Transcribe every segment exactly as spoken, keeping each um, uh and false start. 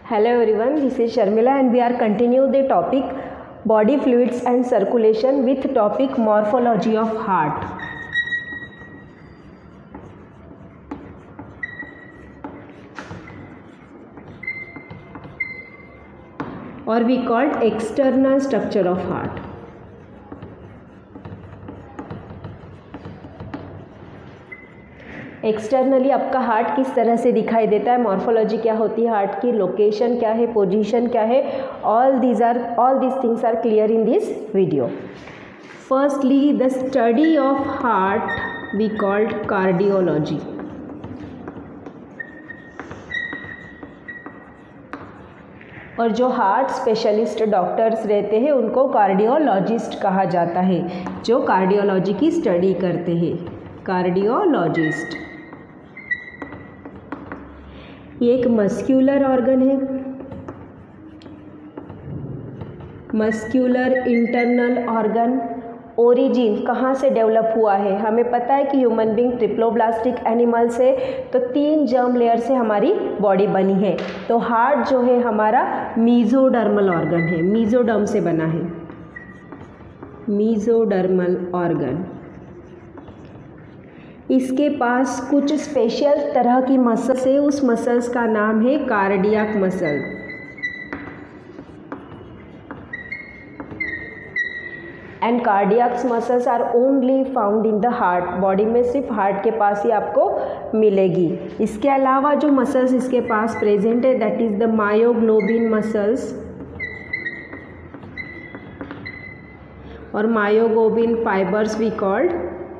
Hello everyone, this is Sharmila and we are continue the topic body fluids and circulation with topic morphology of heart. Or we called external structure of heart. Externally आपका heart किस तरह से दिखाई देता है, morphology क्या होती है हार्ट की, लोकेशन क्या है, पोजीशन क्या है, all these are all these things are clear in this video. Firstly the study of heart we called cardiology. और जो हार्ट स्पेशलिस्ट डॉक्टर्स रहते हैं उनको कार्डियोलॉजिस्ट कहा जाता है, जो कार्डियोलॉजी की स्टडी करते हैं, कार्डियोलॉजिस्ट. ये एक मस्क्यूलर ऑर्गन है, मस्क्यूलर इंटरनल ऑर्गन. ओरिजिन कहाँ से डेवलप हुआ है, हमें पता है कि ह्यूमन बींग ट्रिप्लोब्लास्टिक एनिमल से, तो तीन जर्म लेयर से हमारी बॉडी बनी है. तो हार्ट जो है हमारा मीजोडर्मल ऑर्गन है, मीजोडर्म से बना है, मीजोडर्मल ऑर्गन. इसके पास कुछ स्पेशल तरह की मसल्स है, उस मसल्स का नाम है cardiac muscle. And cardiac muscles are only found in the heart. Body में सिर्फ हार्ट के पास ही आपको मिलेगी. इसके अलावा जो मसल्स इसके पास प्रेजेंट है that is the myoglobin muscles और मायोग्लोबिन फाइबर्स वी कॉल्ड.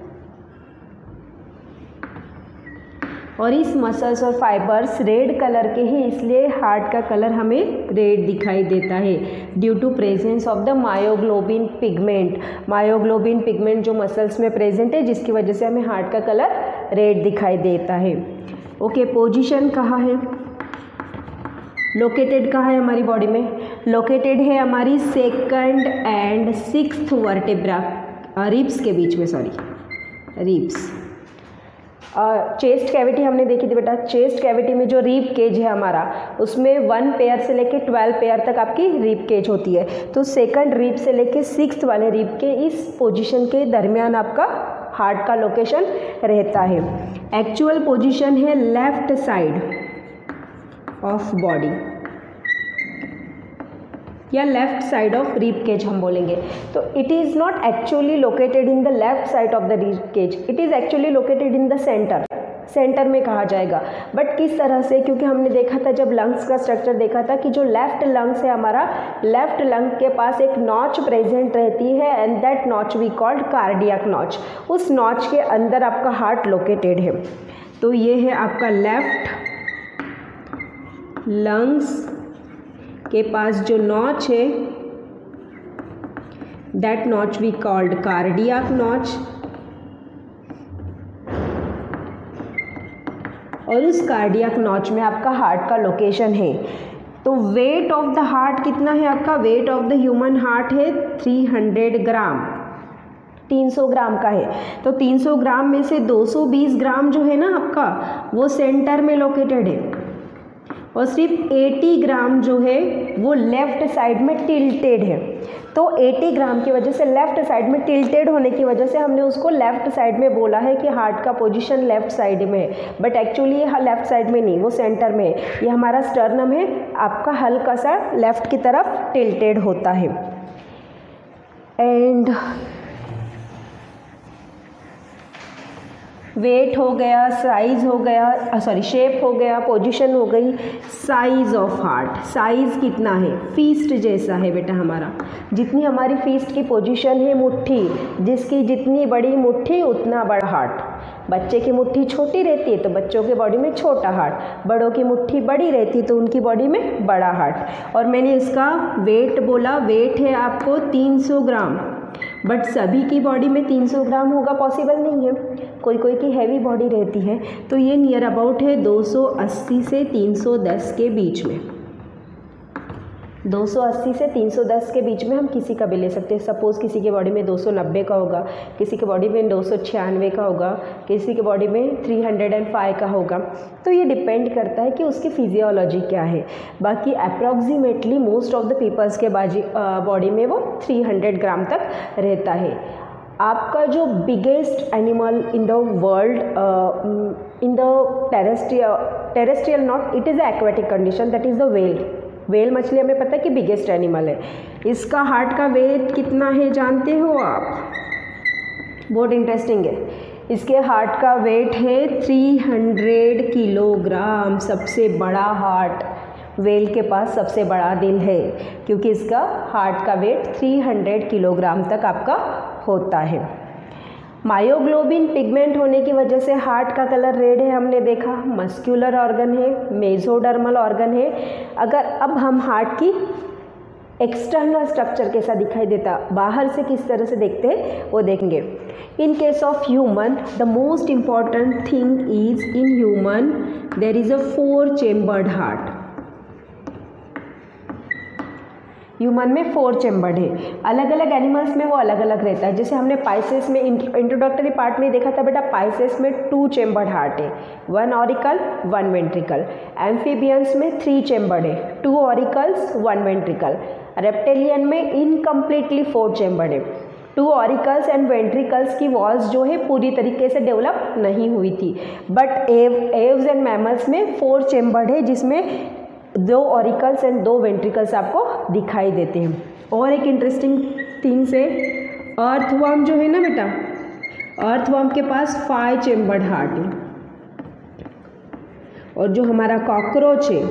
और इस मसल्स और फाइबर्स रेड कलर के ही, इसलिए हार्ट का कलर हमें रेड दिखाई देता है due to presence of the myoglobin pigment. Myoglobin pigment जो मसल्स में प्रेजेंट है जिसकी वजह से हमें हार्ट का कलर रेड दिखाई देता है. ओके, पोजीशन कहाँ है, लोकेटेड कहाँ है हमारी बॉडी में, लोकेटेड है हमारी second and sixth vertebra, ribs के बीच में, सॉरी रिब्स. चेस्ट कैविटी हमने देखी थी बेटा, चेस्ट कैविटी में जो रीब केज है हमारा, उसमें वन पेयर से लेके ट्वेल्व पेयर तक आपकी रीब केज होती है. तो सेकंड रीब से लेके सिक्स्थ वाले रीब के इस पोजीशन के दरमियान आपका हार्ट का लोकेशन रहता है. एक्चुअल पोजीशन है लेफ्ट साइड ऑफ बॉडी या left side of rib cage हम बोलेंगे. तो it is not actually located in the left side of the rib cage, it is actually located in the centre, centre में कहा जाएगा. But किस तरह से, क्योंकि हमने देखा था जब लंग्स का स्ट्रक्चर देखा था कि जो लेफ्ट लंग्स है हमारा, लेफ्ट लंग के पास एक नॉच प्रेजेंट रहती है and that notch we called cardiac notch. उस नॉच के अंदर आपका हार्ट लोकेटेड है. तो ये है आपका लेफ्ट लंग्स के पास जो नॉच है that notch we called cardiac notch. और उस कार्डियक नॉच में आपका हार्ट का लोकेशन है. तो वेट ऑफ द हार्ट कितना है आपका, weight of the human heart है थ्री हंड्रेड ग्राम, तीन सौ ग्राम का है. तो तीन सौ ग्राम में से दो सौ बीस ग्राम जो है ना आपका वो सेंटर में लोकेटेड है और सिर्फ अस्सी ग्राम जो है वो लेफ़्ट साइड में टिल्टेड है. तो अस्सी ग्राम की वजह से लेफ़्ट साइड में टिल्टेड होने की वजह से हमने उसको लेफ़्ट साइड में बोला है कि हार्ट का पोजीशन लेफ़्ट साइड में है. बट एक्चुअली ये लेफ़्ट साइड में नहीं, वो सेंटर में है. ये हमारा स्टर्नम है, आपका हल्का सा लेफ़्ट की तरफ टिल्टेड होता है. एंड वेट हो गया, साइज़ हो गया, सॉरी शेप हो गया, पोजीशन हो गई. साइज़ ऑफ हार्ट, साइज़ कितना है, फीस्ट जैसा है बेटा हमारा. जितनी हमारी फीस्ट की पोजीशन है मुट्ठी, जिसकी जितनी बड़ी मुट्ठी उतना बड़ा हार्ट. बच्चे की मुट्ठी छोटी रहती है तो बच्चों के बॉडी में छोटा हार्ट, बड़ों की मुट्ठी बड़ी रहती है तो उनकी बॉडी में बड़ा हार्ट. और मैंने इसका वेट बोला, वेट है आपको तीन सौ ग्राम. बट सभी की बॉडी में तीन सौ ग्राम होगा पॉसिबल नहीं है, कोई कोई की हैवी बॉडी रहती है. तो ये नियर अबाउट है दो सौ अस्सी से तीन सौ दस के बीच में, दो सौ अस्सी से तीन सौ दस के बीच में हम किसी का भी ले सकते हैं। सपोज़ किसी के बॉडी में दो सौ नब्बे का होगा, किसी के बॉडी में दो सौ छियानवे का होगा, किसी के बॉडी में तीन सौ पाँच का होगा। तो ये डिपेंड करता है कि उसकी फिजियोलॉजी क्या है। बाकी approximately most of the peoples के बाजी बॉडी में वो तीन सौ ग्राम तक रहता है। आपका जो biggest animal in the world in the terrestrial terrestrial not, it is a aquatic condition, that is the whale. Whale मछली हमें पता है कि बिगेस्ट एनिमल है। इसका हार्ट का वेट कितना है जानते हो आप? बहुत इंटरेस्टिंग है। इसके हार्ट का वेट है तीन सौ किलोग्राम। सबसे बड़ा हार्ट व्हेल के पास सबसे बड़ा दिल है, क्योंकि इसका हार्ट का वेट तीन सौ किलोग्राम तक आपका होता है। मायोग्लोबिन पिगमेंट होने की वजह से हार्ट का कलर रेड है, हमने देखा। मस्क्यूलर ऑर्गन है, मेसोडर्मल ऑर्गन है। अगर अब हम हार्ट की एक्सटर्नल स्ट्रक्चर कैसा दिखाई देता, बाहर से किस तरह से देखते हैं वो देखेंगे। In case of human the most important thing is in human there is a four chambered heart. Human में फोर चेम्बर्ड है। अलग अलग एनिमल्स में वो अलग अलग रहता है। जैसे हमने पाइसेस में इंट्रोडक्टरी पार्ट में देखा था बेटा, पाइसेस में टू चेम्बर्ड हार्ट है, one auricle one ventricle. Amphibians में थ्री चेम्बर्ड है, two auricles one ventricle. Reptilian में इनकम्प्लीटली फोर चेम्बर्ड है। टू ऑरिकल्स एंड वेंट्रिकल्स की वॉल्स जो है पूरी तरीके से डेवलप नहीं हुई थी। But ev aves and mammals में फोर चेम्बर्ड है, जिसमें दो ऑरिकल्स एंड दो वेंट्रिकल्स आपको दिखाई देते हैं। और एक इंटरेस्टिंग थिंग्स है, अर्थवर्म जो है ना बेटा, अर्थवर्म के पास फाइव चेम्बर्ड हार्ट है। और जो हमारा कॉकरोच है,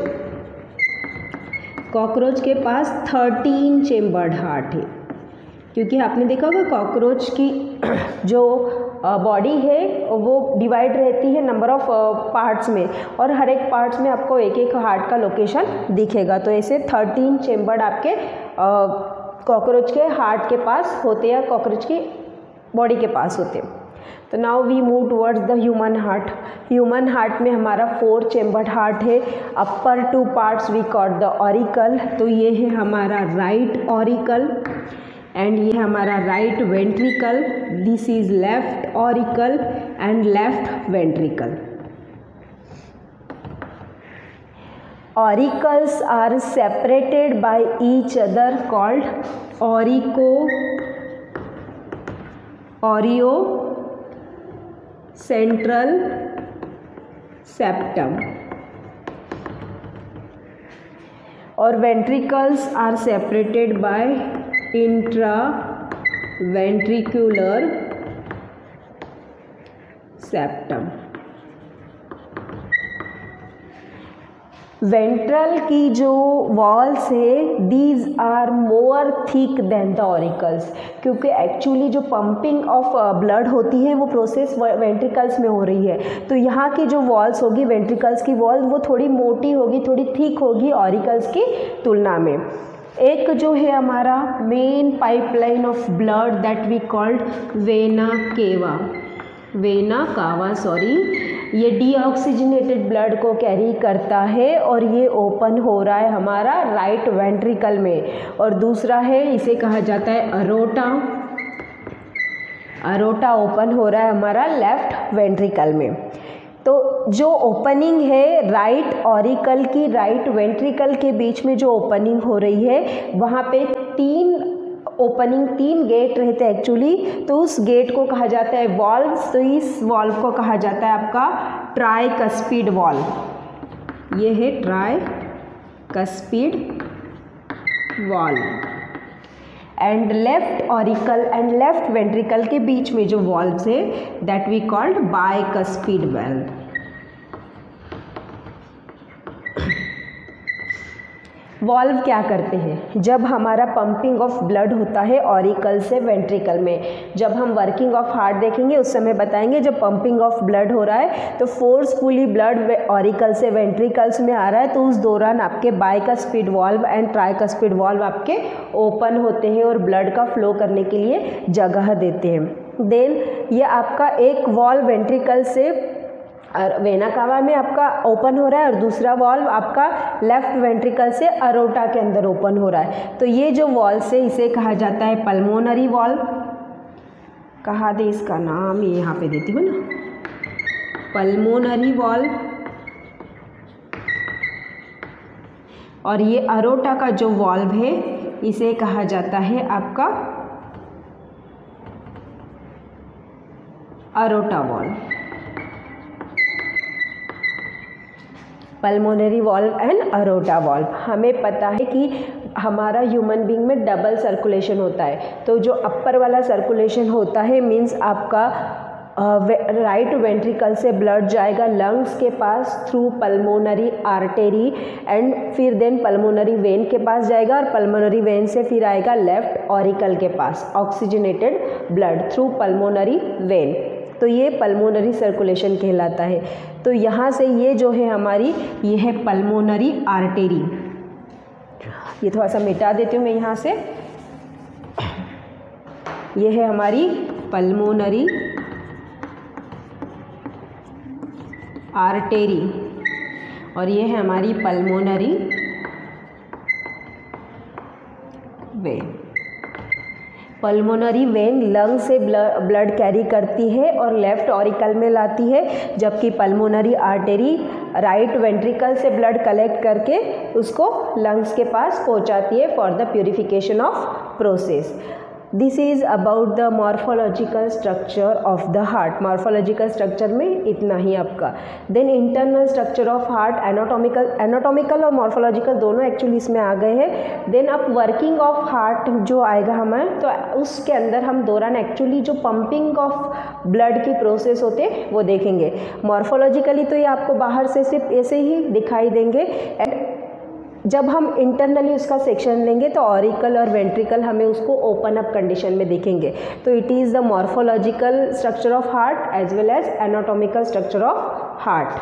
कॉकरोच के पास थर्टीन चेम्बर्ड हार्ट है। क्योंकि आपने देखा होगा कॉकरोच की जो बॉडी है वो डिवाइड रहती है नंबर ऑफ पार्ट्स में, और हर एक पार्ट्स में आपको एक एक हार्ट का लोकेशन दिखेगा। तो ऐसे थर्टीन चेम्बर्ड आपके कॉकरोच के हार्ट के पास होते हैं, कॉकरोच की बॉडी के पास होते हैं। तो now we move towards the human heart. Human heart में हमारा फोर चेम्बर्ड हार्ट है। Upper two parts we called the auricle. तो ये है हमारा राइट ऑरिकल एंड ये हमारा right ventricle. This is left auricle and left ventricle. Auricles are separated by each other called aurico aurio central septum, और ventricles are separated by intra ventricular septum. Ventral की जो walls है these are more thick than the auricles, क्योंकि actually जो pumping of blood होती है वो process ventricles में हो रही है। तो यहाँ की जो वॉल्स होगी वेंट्रिकल्स की वॉल वो थोड़ी मोटी होगी, थोड़ी थिक होगी ऑरिकल्स की तुलना में। एक जो है हमारा main pipeline of blood that we called vena cava, vena cava sorry, ये डीऑक्सीजनेटेड ब्लड को कैरी करता है और ये ओपन हो रहा है हमारा राइट वेंट्रिकल में। और दूसरा है इसे कहा जाता है अरोटा, अरोटा ओपन हो रहा है हमारा लेफ्ट वेंट्रिकल में। तो जो ओपनिंग है राइट ऑरिकल की राइट वेंट्रिकल के बीच में जो ओपनिंग हो रही है वहाँ पे तीन ओपनिंग तीन गेट रहते हैं एक्चुअली। तो उस गेट को कहा जाता है वॉल्व। तो इस वॉल्व को कहा जाता है आपका ट्राइकस्पिड वॉल्व। ये है tricuspid valve. And left auricle and left ventricle के बीच में जो वॉल्व्स है that we called bicuspid valve. Valve क्या करते हैं? जब हमारा पंपिंग ऑफ ब्लड होता है ऑरिकल से वेंट्रिकल में, जब हम वर्किंग ऑफ हार्ट देखेंगे उस समय बताएंगे, जब पंपिंग ऑफ ब्लड हो रहा है तो फोर्सफुली ब्लड ऑरिकल से वेंट्रिकल्स में आ रहा है, तो उस दौरान आपके bicuspid valve and tricuspid valve आपके ओपन होते हैं और ब्लड का फ्लो करने के लिए जगह देते हैं। देन ये आपका एक वॉल्व वेंट्रिकल से वेना कावा में आपका ओपन हो रहा है और दूसरा वॉल्व आपका लेफ्ट वेंट्रिकल से अरोटा के अंदर ओपन हो रहा है। तो ये जो वॉल्व है इसे कहा जाता है पल्मोनरी वॉल्व। कहा दे इसका नाम, ये यहाँ पे देती हूँ ना, पल्मोनरी वॉल्व। और ये अरोटा का जो वॉल्व है इसे कहा जाता है आपका aorta valve, pulmonary valve and aorta valve. हमें पता है कि हमारा ह्यूमन बीइंग में डबल सर्कुलेशन होता है। तो जो अपर वाला सर्कुलेशन होता है मीन्स आपका राइट uh, वेंट्रिकल से ब्लड जाएगा लंग्स के पास थ्रू पल्मोनरी आर्टेरी एंड फिर देन पल्मोनरी वेन के पास जाएगा और पल्मोनरी वेन से फिर आएगा लेफ्ट ऑरिकल के पास oxygenated blood through pulmonary vein. तो ये पल्मोनरी सर्कुलेशन कहलाता है। तो यहाँ से ये जो है हमारी ये है पल्मोनरी आर्टेरी। ये थोड़ा सा मिटा देती हूँ मैं यहाँ से। ये है हमारी पल्मोनरी आर्टेरी और ये है हमारी pulmonary vein. Pulmonary vein lung से ब्लड कैरी करती है और लेफ्ट ऑरिकल में लाती है, जबकि पल्मोनरी आर्टेरी राइट वेंट्रिकल से ब्लड कलेक्ट करके उसको लंग्स के पास पहुंचाती है for the purification of process. This is about the morphological structure of the heart. Morphological structure में इतना ही आपका। Then internal structure of heart, anatomical anatomical और मॉर्फोलॉजिकल दोनों एक्चुअली इसमें आ गए हैं। देन अब वर्किंग ऑफ हार्ट जो आएगा हमें, तो उसके अंदर हम दौरान एक्चुअली जो पंपिंग ऑफ ब्लड की प्रोसेस होते हैं वो देखेंगे। मॉर्फोलॉजिकली तो ये आपको बाहर से सिर्फ ऐसे ही दिखाई देंगे एंड जब हम इंटरनली उसका सेक्शन लेंगे तो ऑरिकल और वेंट्रिकल हमें उसको ओपन अप कंडीशन में देखेंगे। तो it is the morphological structure of heart as well as anatomical structure of heart.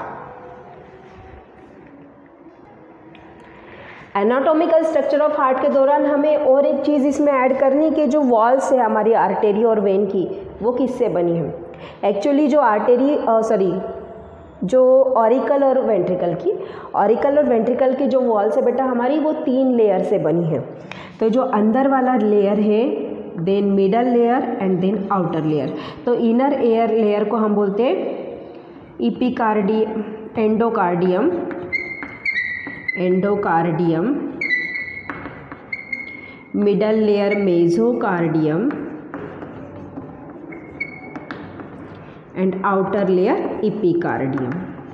Anatomical structure of heart के दौरान हमें और एक चीज़ इसमें ऐड करनी कि जो वॉल्स है हमारी आर्टेरी और वेन की वो किससे बनी है। एक्चुअली जो आर्टेरी सॉरी जो ऑरिकल और वेंट्रिकल की ऑरिकल और वेंट्रिकल की जो वॉल्स है बेटा हमारी वो तीन लेयर से बनी है। तो जो अंदर वाला लेयर है, then middle layer and then outer layer. तो इनर एयर लेयर को हम बोलते हैं epicardi endocardium endocardium middle layer mesocardium and outer layer epicardium.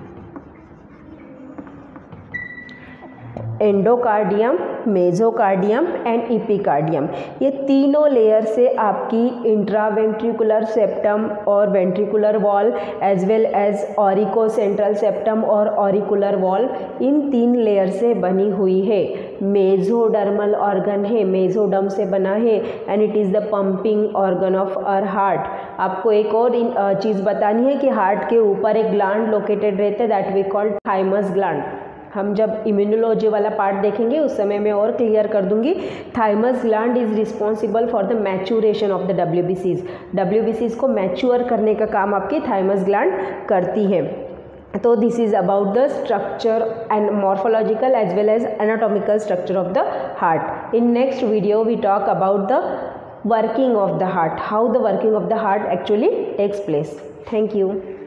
Endocardium, mesocardium and epicardium, ये तीनों लेयर से आपकी इंट्रावेंट्रिकुलर सेप्टम और ventricular wall as well as aurico central septum और ऑरिकुलर वॉल, इन तीन लेयर से बनी हुई है। मेसोडर्मल ऑर्गन है, मेसोडर्म से बना है and it is the pumping organ of our heart. आपको एक और चीज़ बतानी है कि हार्ट के ऊपर एक ग्लैंड लोकेटेड रहते हैं that we call thymus gland. हम जब इम्यूनोलॉजी वाला पार्ट देखेंगे उस समय मैं और क्लियर कर दूंगी। Thymus gland is responsible for the maturation of the डब्ल्यूबीसीज। डब्ल्यूबीसीज को मैच्योर करने का काम आपकी थाइमस ग्लैंड करती है। तो this is about the structure and morphological as well as anatomical structure of the heart. In next video we talk about the working of the heart, how the working of the heart actually takes place. Thank you.